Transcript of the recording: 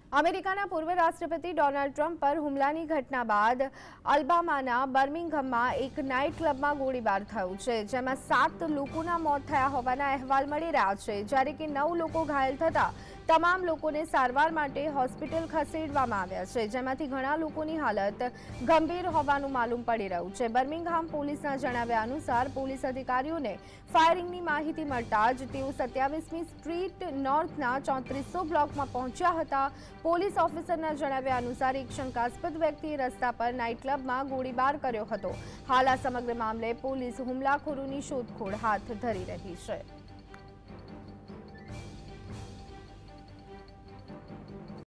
અમેરિકાના પૂર્વ રાષ્ટ્રપતિ ડોનાલ્ડ ટ્રમ્પ પર હુમલાની ઘટના બાદ અલબામાના બર્મિંગહામમાં એક નાઇટ ક્લબમાં ગોળીબાર થયો છે, જેમાં 7 લોકોના મોત થયા હોવાના અહેવાલ મળી રહ્યા છે, જ્યારે કે 9 લોકો ઘાયલ થતા તમામ લોકોને સારવાર માટે હોસ્પિટલ ખસેડવામાં આવ્યા છે, જેમાંથી ઘણા લોકોની હાલત ગંભીર હોવાનું માલુમ પડી રહ્યું છે। બર્મિંગહામ પોલીસના જણાવ્યા અનુસાર પોલીસ અધિકારીઓને ફાયરિંગની માહિતી મળતા જ તેઓ 27મી સ્ટ્રીટ નોર્થના 3400 બ્લોકમાં પહોંચ્યા હતા। પોલીસ ઓફિસરના જણાવ્યા અનુસાર એક શંકાસ્પદ વ્યક્તિએ રસ્તા પર નાઇટ ક્લબમાં ગોળીબાર કર્યો હતો। હાલ આ સમગ્ર મામલે પોલીસ હુમલાખોરોની શોધખોળ હાથ ધરી રહી છે।